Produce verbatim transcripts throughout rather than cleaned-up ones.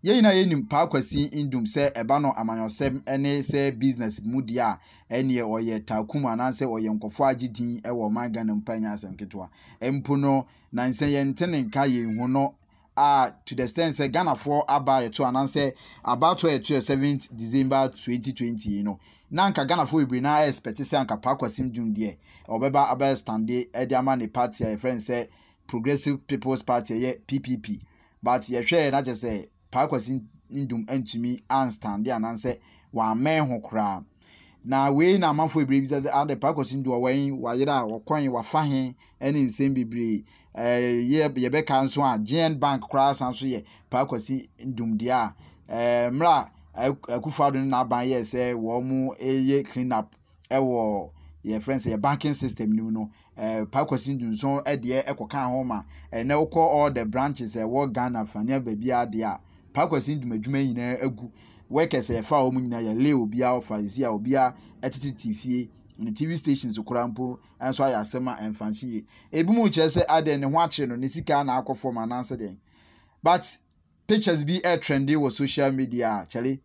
ye ina ye nim pa kwasi indum se eba no amanyosem ene se business mudi a ene oye takum ananse oye nkofo agidin e wo man Ghana mpanya asem ketwa empu no na nse ye ntene nka ye hu no a to the extent say Ghana for aba ye to ananse about to seventh December twenty twenty you know na nka Ghana for ibri na expect say anka pa kwasi indum de obeba aba stand e de ama ne party a friend say Progressive People's Party ye P P P but ye hwe na je say pa kwasi indum antumi anstand and answer wa men ho kra na we na amanfo ibrebi say and pa kwasi ndu wan wa yira wa kwan wa fa he ene nsem bibre eh ye ye be kan so a G N Bank kra san so ye pa kwasi indum dia eh mra akufado na ban ye say wo mu eye clean up e wo ye friends ye banking system ni no eh pa kwasi ndum so e de ekokan ho ma e na ukọ all the branches e wo Ghana fania baby ade a pa kwasi ndum adwuma nyina agu workers e fa o mu nyina ya le obi a ofa isi a obi a etiti tifie ni T V stations okurampo enso aya asema enfanchi ebimu che se ade ne ho akire no ne sika na akofo ma na anse den but pictures be a trendy wo social media chale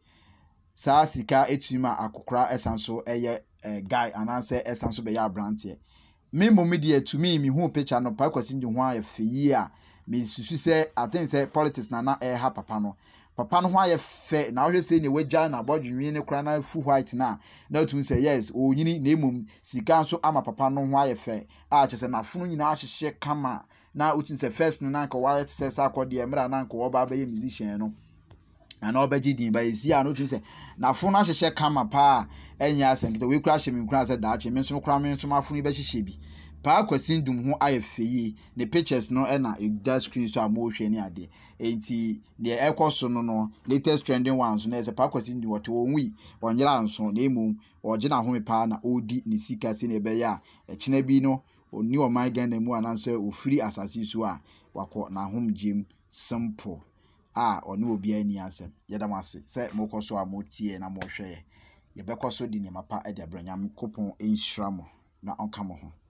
sa sika etuma akokra esanso eye guy ananse esanso be ya brantie me mo media to me me hu picture no pa kwasi ndum ho ayefi a me susu se I think say politics na na e ha papa no papa no ho ayefe na wo se ne wagya na bodwinwe ne kra na fu white na na otum say yes onyini na emum sika nso ama papa no ho ayefe a chese na funu nyina ahyehye kama na otum say first na nka white say akode emra na nka wo ba ba ye musician no ana obaji din ba isi a no otum say na funu ahyehye kama pa enya asem we kra hye me kra say da ache me nso kra me nso mafunu be hyehye bi pa kwasi ndum ho ayefeyi ne pictures no e na e screen so amohwe ni ade enti ne ekoso no no latest trending ones na e pa kwasi ndum wote wonwi onyera nso na emu oje na home pa na odi ne sika se ne be ya e kina bi no oni o man Ghana mu ananso ofiri asase so a wakọ na home gym simple a oni obi ani asem yedamase se mokoso amotie na mohwe ye bekoso di ne mapa e de abranyam kopon enhiramo na onka mo ho